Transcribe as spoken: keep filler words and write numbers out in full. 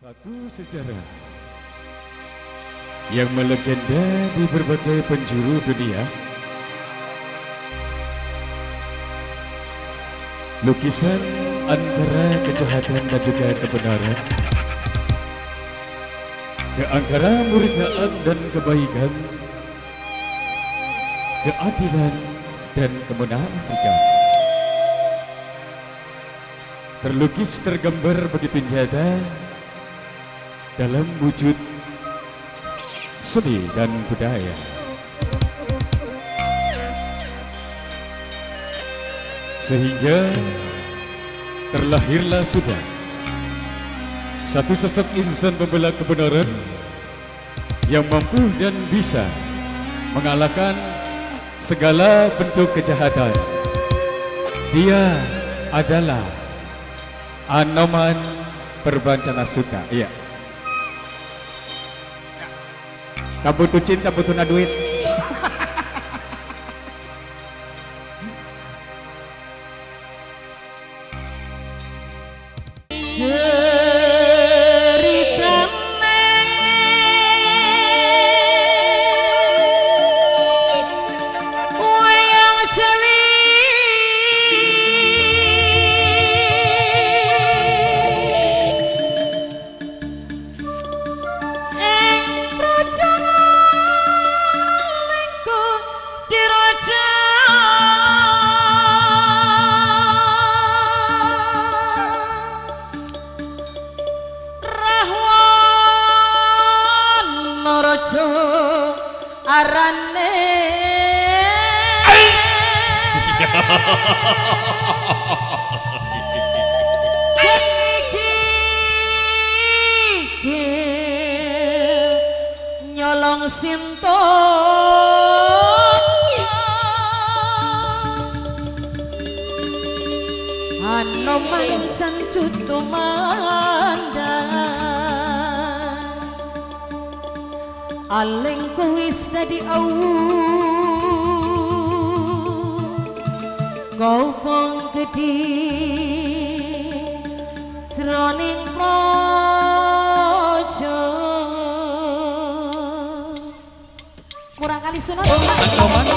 Satu sejarah yang melegenda di berbagai penjuru dunia. Lukisan antara kejahatan dan juga kebenaran, ke antara murkaan dan kebaikan, keadilan dan kemenangan Afrika. Terlukis tergambar begitu nyata dalam wujud seni dan budaya. Sehingga terlahirlah sudah satu sosok insan pembela kebenaran yang mampu dan bisa mengalahkan segala bentuk kejahatan. Dia adalah Anoman Perbancanasuka. Iya. Kamu tuh cinta butuh duit. Arane nyolong sinto Anoman cancut tumandang aleng kuis dadi awu kau pong gede jroning projo kurang kali sunat.